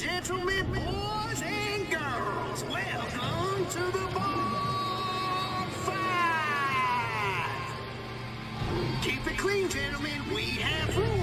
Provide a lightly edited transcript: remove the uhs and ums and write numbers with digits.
gentlemen, boys and girls, welcome to the Bar 5! Keep it clean, gentlemen, we have rules.